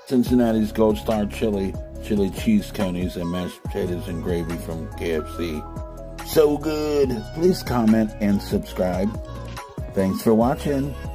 Cincinnati's Gold Star chili cheese Coneys, and mashed potatoes and gravy from KFC. So good. Please comment and subscribe. Thanks for watching.